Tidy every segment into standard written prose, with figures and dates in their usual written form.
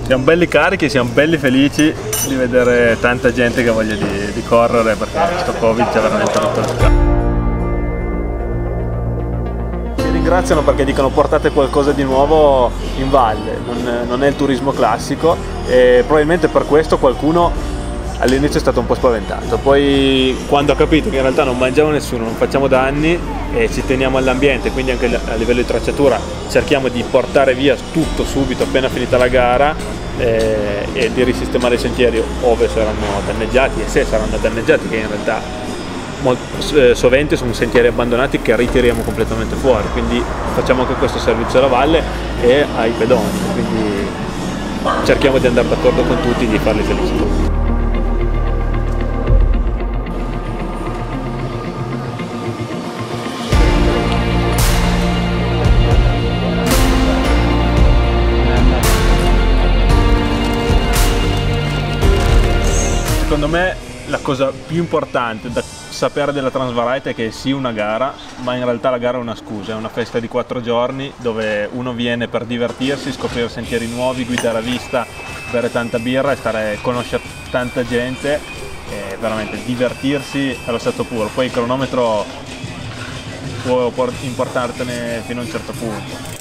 Siamo belli carichi, siamo belli felici di vedere tanta gente che ha voglia di correre, perché questo Covid ci ha veramente rotto le scatole. Ci ringraziano perché dicono portate qualcosa di nuovo in valle, non è il turismo classico, e probabilmente per questo qualcuno all'inizio è stato un po' spaventato, poi quando ha capito che in realtà non mangiamo nessuno, non facciamo danni e ci teniamo all'ambiente, quindi anche a livello di tracciatura cerchiamo di portare via tutto subito appena finita la gara e di risistemare i sentieri ove saranno danneggiati, e se saranno danneggiati, che in realtà sovente sono sentieri abbandonati che ritiriamo completamente fuori, quindi facciamo anche questo servizio alla valle e ai pedoni, quindi cerchiamo di andare d'accordo con tutti, di farli felici tutti. Secondo me la cosa più importante da sapere della Transvariety è che è sì una gara, ma in realtà la gara è una scusa, è una festa di 4 giorni dove uno viene per divertirsi, scoprire sentieri nuovi, guidare a vista, bere tanta birra e conoscere tanta gente e veramente divertirsi allo stato puro. Poi il cronometro può importartene fino a un certo punto.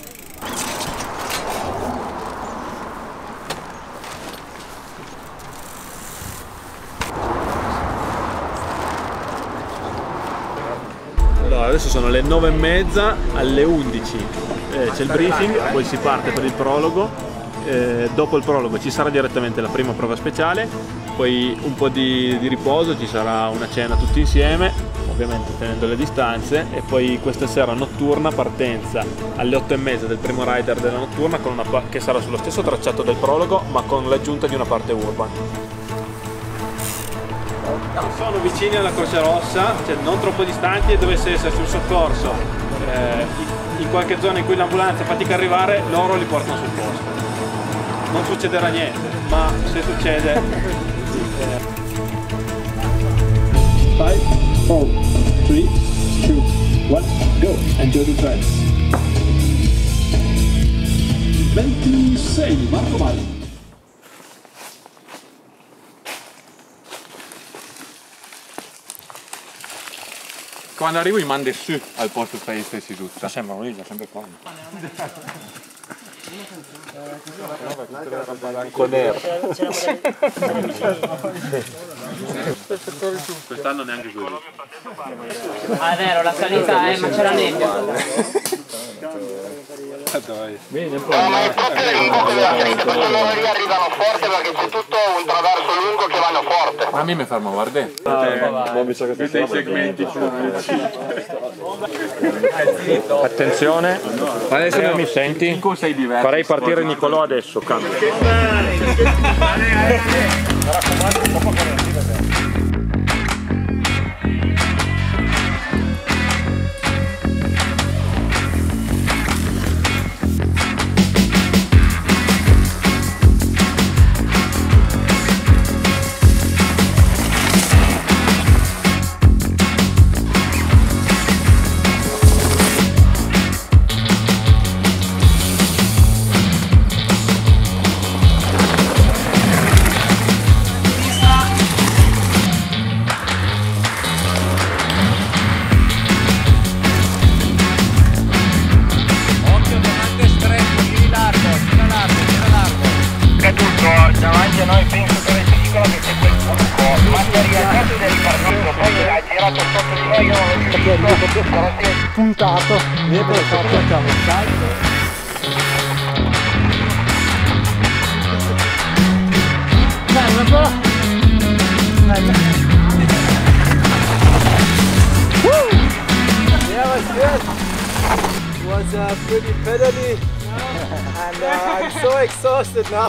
Adesso sono le 9:30, alle 11 c'è il briefing, poi si parte per il prologo, dopo il prologo ci sarà direttamente la prima prova speciale, poi un po' di riposo, ci sarà una cena tutti insieme, ovviamente tenendo le distanze, e poi questa sera notturna, partenza alle 8:30 del primo rider della notturna, che sarà sullo stesso tracciato del prologo ma con l'aggiunta di una parte urban. Sono vicini alla Croce Rossa, cioè non troppo distanti, e dovesse esserci un soccorso in qualche zona in cui l'ambulanza fatica a arrivare, loro li portano sul posto. Non succederà niente, ma se succede... 5, 4, 3, 2, 1, go! Enjoy the drive. 26, Marco Mali. Quando arrivo mi mandi su al posto per essere seduta. Sembra lui, è sempre qua. Con Air. Quest'anno neanche così. Ah, è vero, la salita ma c'è la nebbia. Bene, no, ma è proprio lì arrivano forte perché c'è tutto un traverso lungo che vanno forte. Ma a me mi fermo, guarda. non mi sa che Sei segmenti. Attenzione, adesso non mi senti? Sei diverso. Farei partire Nicolò adesso, cambio. Davanti a noi penso che è pericolo che c'è quel buco, ma si è rialzato ed è ripartito, poi ha girato sotto di noi, io non l'ho visto, però si è puntato. Niente, lo facciamo il salto. Dai, un po'. Yeah, it was good. It was pretty pedally, and I'm so exhausted now.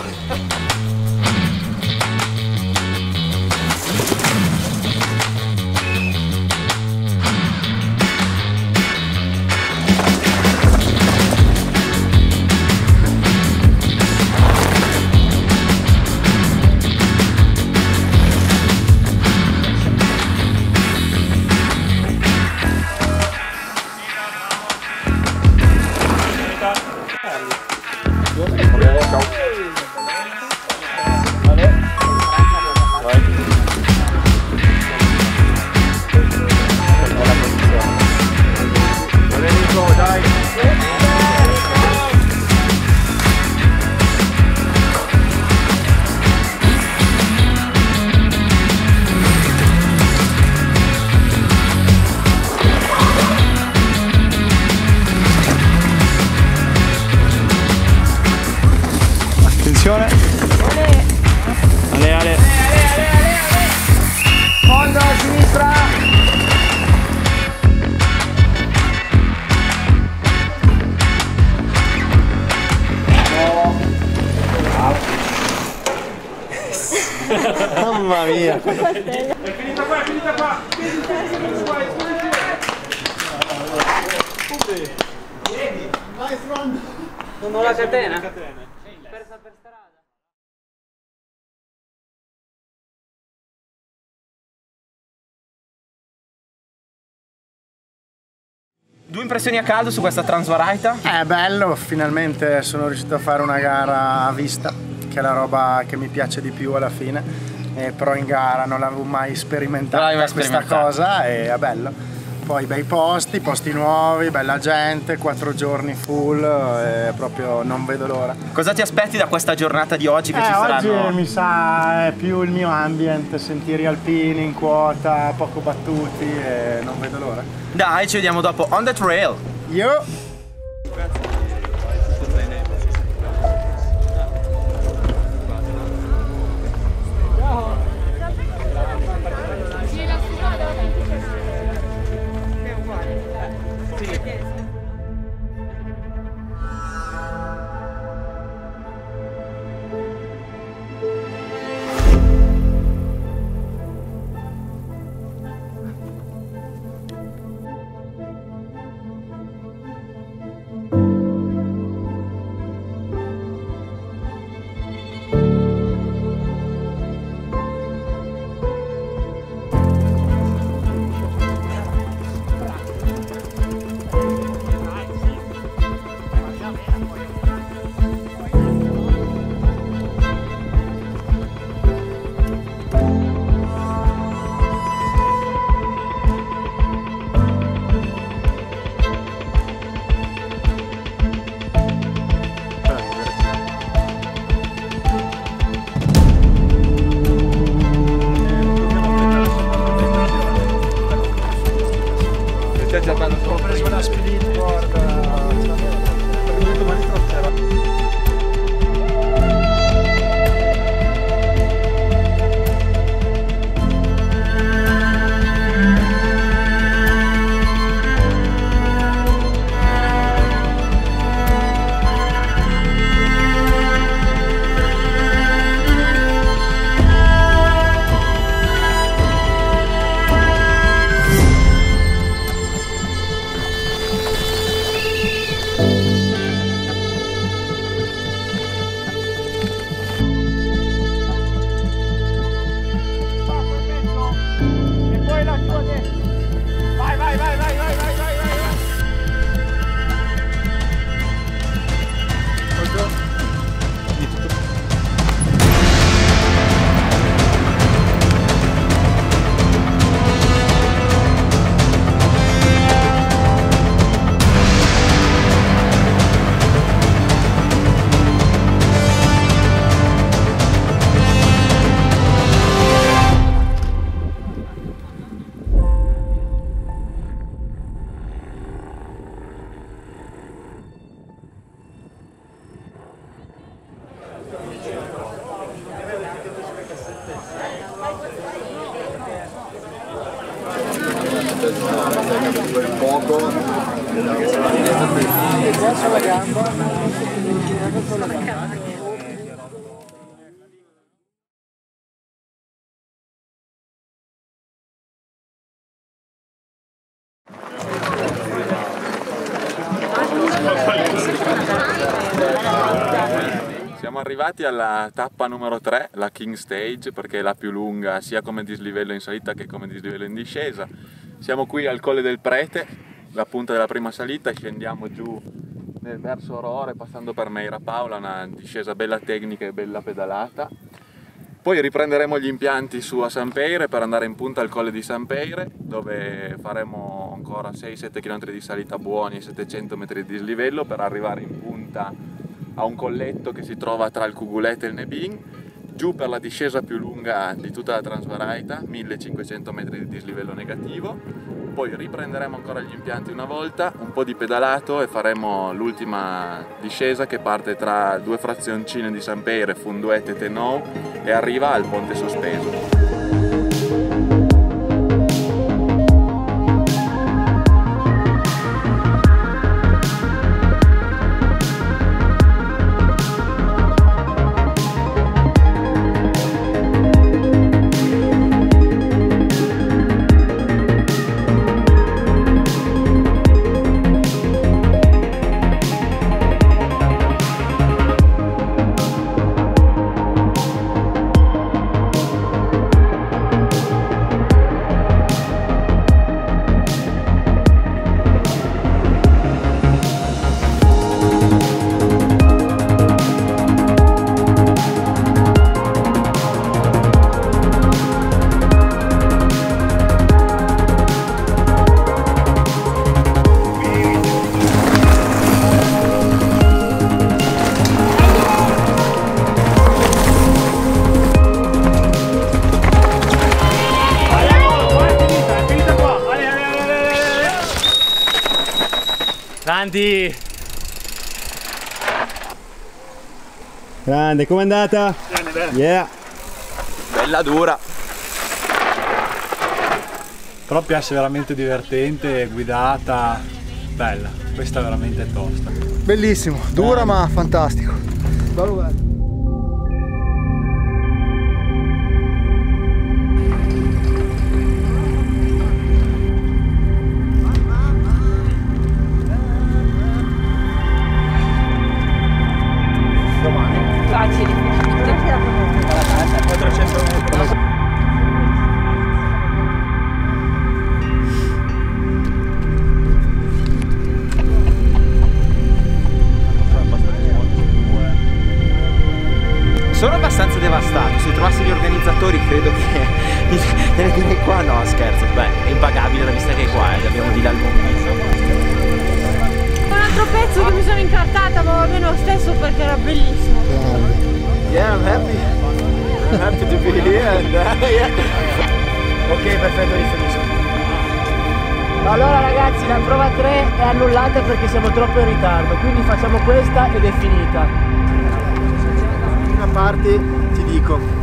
sveglia. È finita qua, è finita qua. Non ho la catena. Persa per strada. Due impressioni a caldo su questa Transvaraita? È bello, finalmente sono riuscito a fare una gara a vista, che è la roba che mi piace di più alla fine, però in gara non l'avevo mai sperimentata questa cosa e è bello. Poi bei posti nuovi, bella gente, 4 giorni full, proprio non vedo l'ora. Cosa ti aspetti da questa giornata di oggi che ci saranno? Oggi mi sa è più il mio ambient, sentieri alpini in quota, poco battuti e non vedo l'ora. Dai, ci vediamo dopo on the trail. Io ho preso una speedboard. Siamo arrivati alla tappa numero 3, la King Stage, perché è la più lunga sia come dislivello in salita che come dislivello in discesa. Siamo qui al Colle del Prete, la punta della prima salita, scendiamo giù verso Orore passando per Meira Paola, una discesa bella tecnica e bella pedalata. Poi riprenderemo gli impianti su a Sampeire per andare in punta al Colle di Sampeire, dove faremo ancora 6-7 km di salita buoni e 700 metri di dislivello per arrivare in punta a un colletto che si trova tra il Cugulet e il Nebin, giù per la discesa più lunga di tutta la Transvaraita, 1500 metri di dislivello negativo. Poi riprenderemo ancora gli impianti una volta, un po' di pedalato e faremo l'ultima discesa che parte tra due frazioncine di Sampeire, Funduet e Tenou, e arriva al ponte sospeso. Avanti! Grande, com'è andata? Bene, bene. Yeah! Bella dura. Però piace veramente divertente, guidata, bella. Questa è veramente tosta. Bellissimo, dura ma fantastico. Bello bello. Sono abbastanza devastato, se trovassi gli organizzatori credo che viene qua, no scherzo, beh è impagabile la vista che è qua, abbiamo di là il bombino. Un altro pezzo che mi sono incartata, ma va bene lo stesso perché era bellissimo. Yeah, I'm happy. I'm happy to be here and yeah. Ok, perfetto, rifinisco. Allora ragazzi, la prova 3 è annullata perché siamo troppo in ritardo, quindi facciamo questa ed è finita. Una parte ti dico.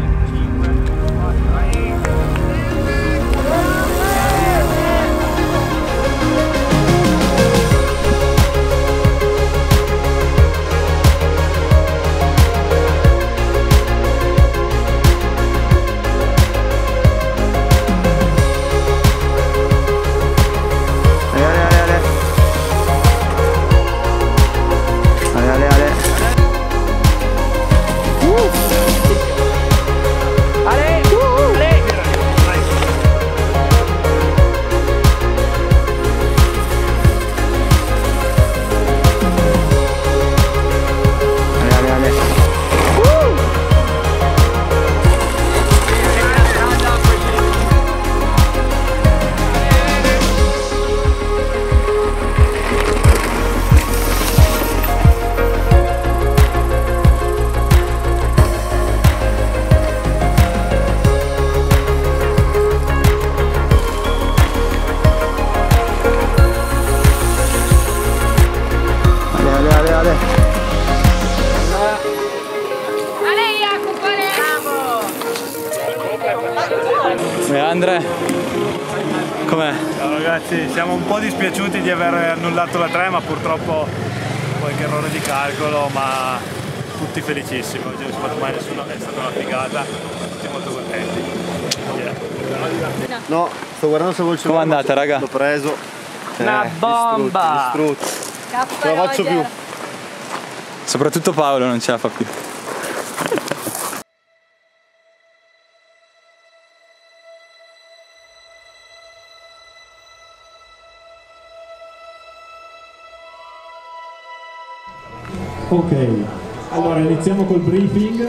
E Andre, com'è? Ciao ragazzi, siamo un po' dispiaciuti di aver annullato la 3, ma purtroppo qualche errore di calcolo, ma tutti felicissimi, oggi non si è fatto mai nessuno, è stata una figata, tutti molto contenti. Yeah. No, sto guardando se vuoi il Com'è andata, raga? L'ho preso. Una bomba! Distrutto. Non la faccio più. Soprattutto Paolo non ce la fa più. Ok, allora iniziamo col briefing.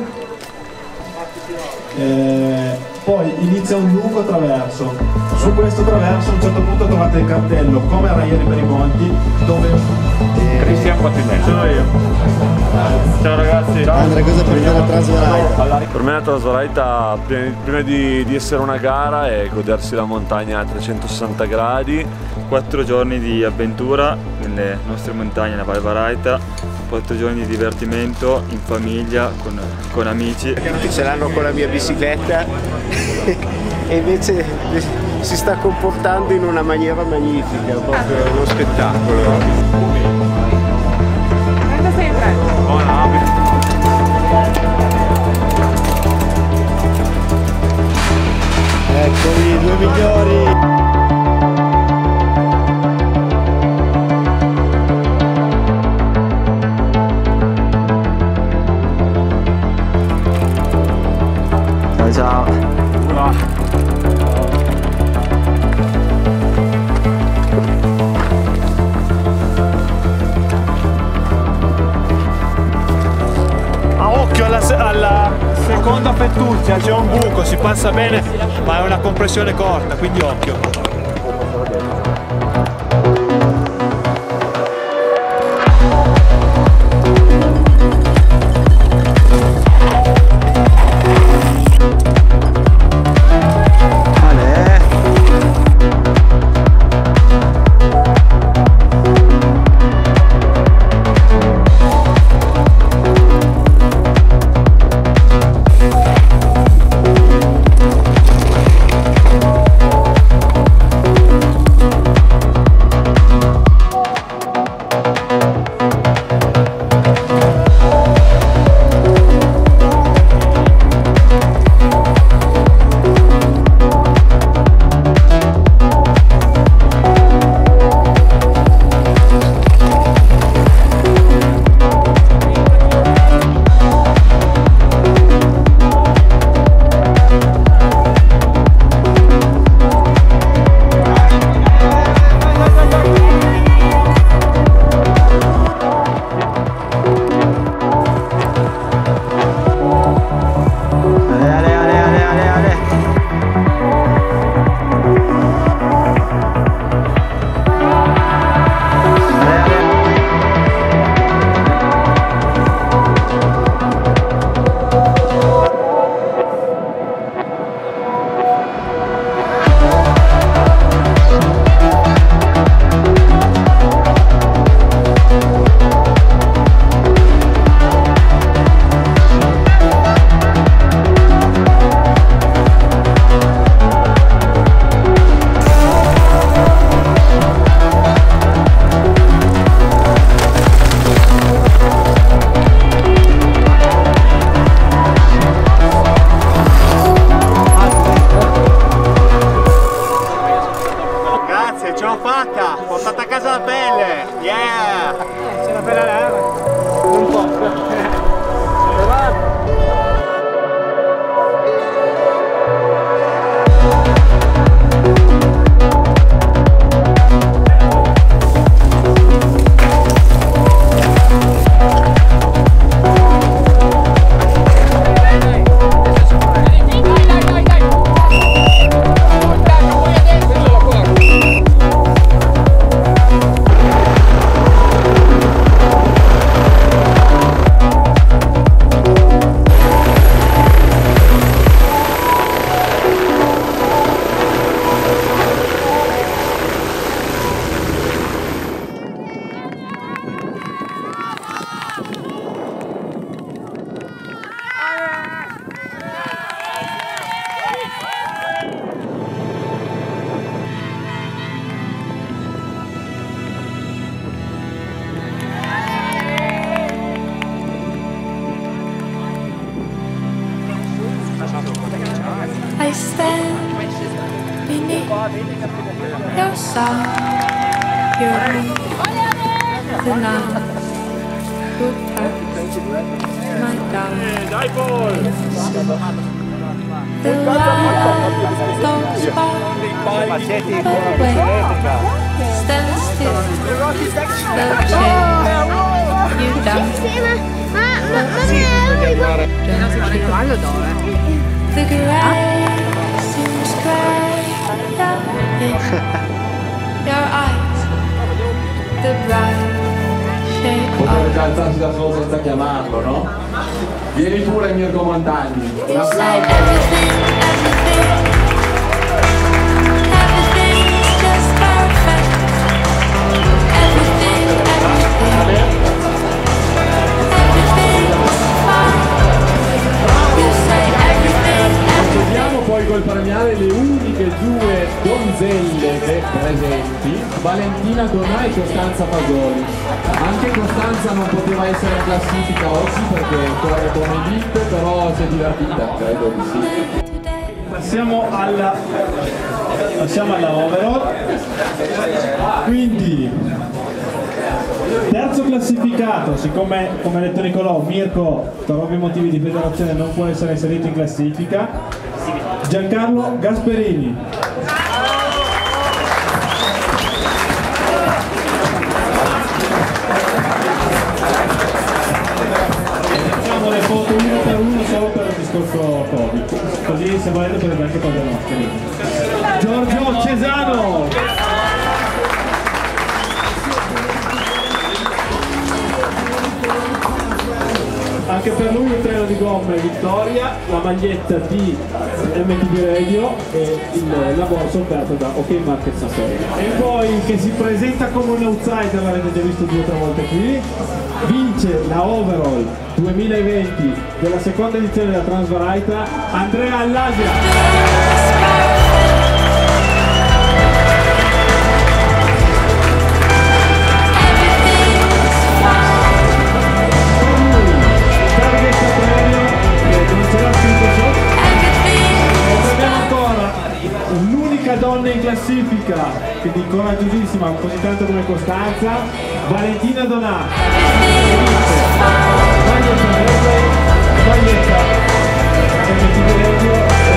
Poi inizia un lungo traverso. Su questo traverso a un certo punto trovate il cartello come era ieri per i monti, dove Cristian Quattinelli. Sono io. Ciao ragazzi. Andrea, cosa per te la Transvarite? Per me la Transvarite prima di essere una gara è godersi la montagna a 360 gradi. 4 giorni di avventura nelle nostre montagne, la Val Varaita, 4 giorni di divertimento in famiglia, con amici. Ce l'hanno con la mia bicicletta e invece si sta comportando in una maniera magnifica, proprio uno spettacolo. 36 in 3. Eccoli, i due migliori. Ciao. A occhio alla seconda fettuccia, c'è un buco, si passa bene, ma è una compressione corta, quindi occhio. vacca, portate a casa la pelle, yeah! C'è una bella leva, un po'. I stand beneath your sun, your moon, the night would pass my down. The light goes by, but wait, stand still, they'll chase you down. The grass seems brighter in your eyes, the bright shape of già alzarsi da solo senza chiamarlo, no? Vieni pure Mirko Montagni. Un applauso. Everything's just perfect. Everything's fine. You say Vediamo poi col premiale le uniche due donzelle presenti, Valentina Donà e Costanza Fasoli. Anche Costanza non poteva essere in classifica oggi perché corre come elite, però si è divertita, credo di sì. Passiamo alla overall. Quindi terzo classificato, siccome come ha detto Nicolò, Mirko per ovvi motivi di federazione non può essere inserito in classifica, Giancarlo Gasperini. Facciamo le foto uno per uno solo per il discorso Covid, così se volete potete anche togliere la mascherina. Giorgio Cesano. Anche per lui un treno di gomme vittoria, la maglietta di MTV Radio e la borsa offerta da OK Market Sapere. E poi che si presenta come un outsider, l'avete già visto 2 o 3 volte qui, vince la overall 2020 della seconda edizione della Transvaraita, Andrea Allasia. L'unica donna in classifica, quindi coraggiosissima, così tanto come Costanza, Valentina Donà. Maglietta verde, maglietta MTV Radio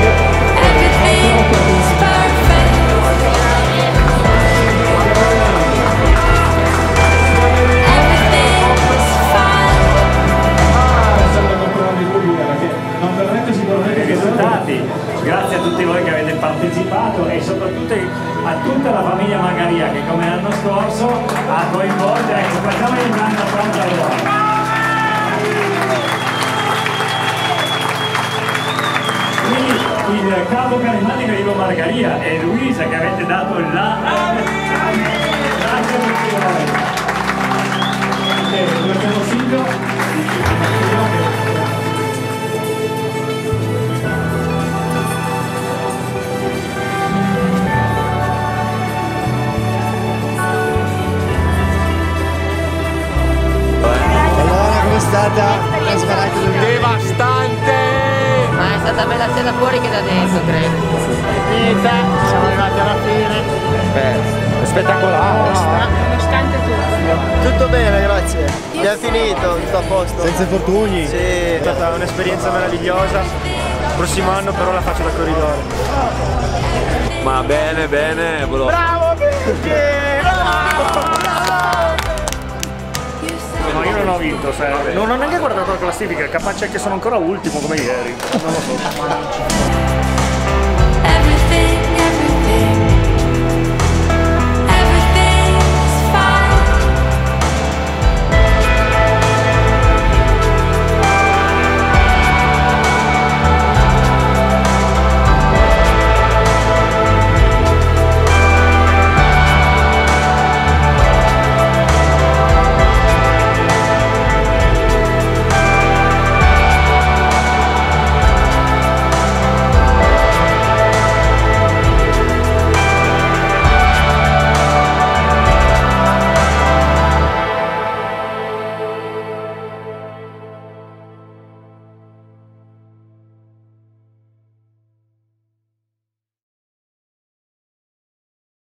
non verrete sicuramente risultati. Grazie a tutti voi che avete partecipato e soprattutto a tutta la famiglia Magaria che come l'anno scorso ha coinvolto. Ecco, facciamo il grande applauso a loro. Quindi il capo carismatico di Ivo Margaria e Luisa che avete dato là. Grazie a tutti voi. Grazie Consiglio. Devastante! Ma è stata bella sia da fuori che da dentro, credo. Finita, siamo arrivati alla fine. Beh, Spettacolare, nonostante tutto. Tutto bene, grazie. Abbiamo finito, tutto a posto. Senza infortuni? Sì. È stata un'esperienza meravigliosa. Prossimo anno però la faccio da corridore. Ma bene, bene. Bravo Vinci! No, io non ho vinto, non ho neanche guardato la classifica, capace che sono ancora ultimo come ieri, non lo so.